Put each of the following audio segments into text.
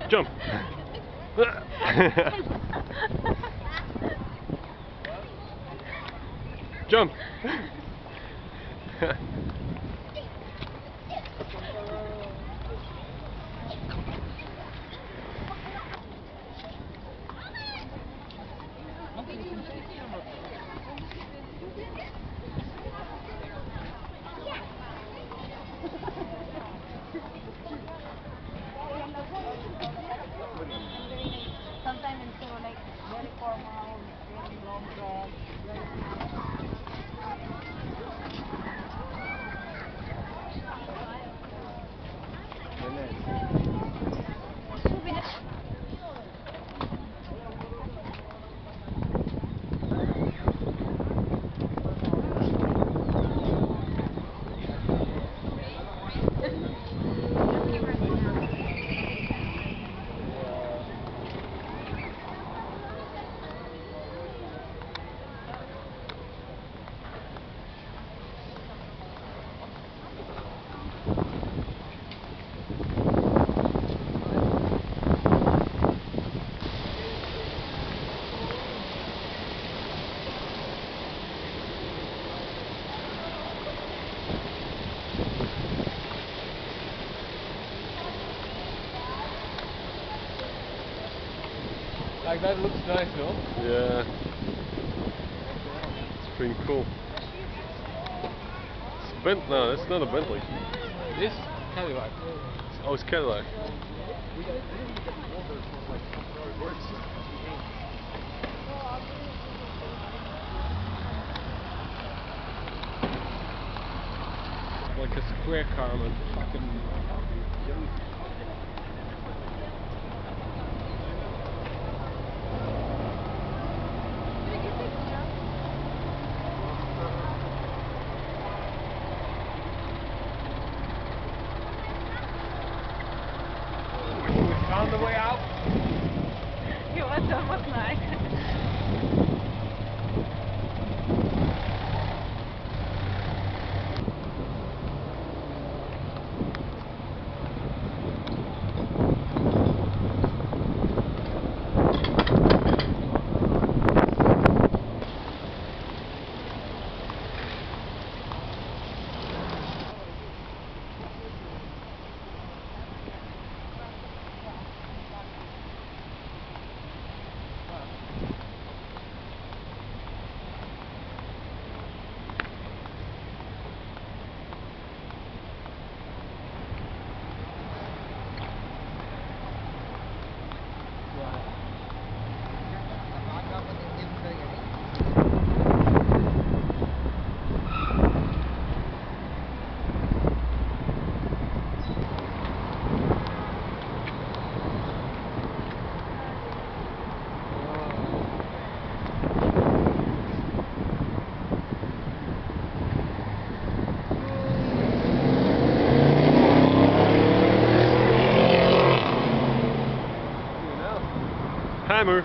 Jump. Jump. Sometimes into like very formal, very long dress, Like that looks nice, no? Yeah. It's pretty cool. It's Bent. No, it's not a Bentley. This Cadillac. Oh, it's Cadillac. Like a square car, man. Fucking. Found the way out. you want to what's nice. Hammer.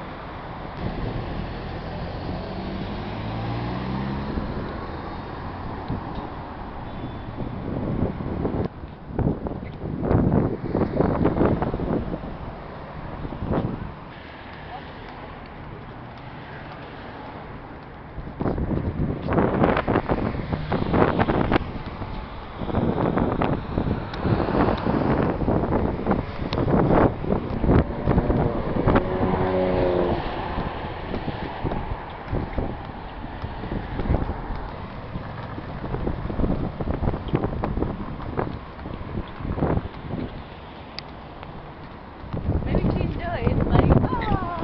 Maybe she enjoys like oh.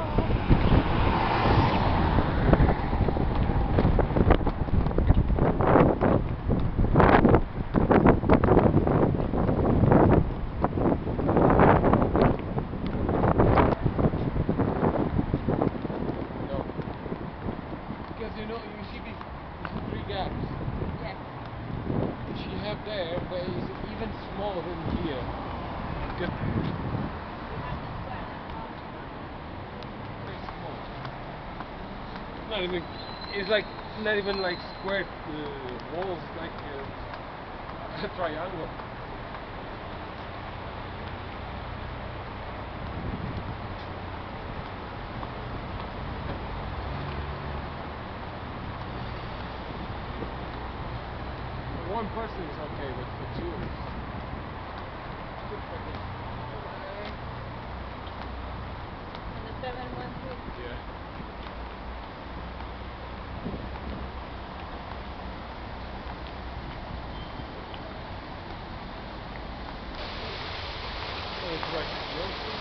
No. Because you know, you see these three gaps. Yes. She have there, but it's even smaller than here. Just very small. Not even. It's like not even like square walls, like a triangle. one person is okay, but for two. And the 716. Yeah. Oh, it's like,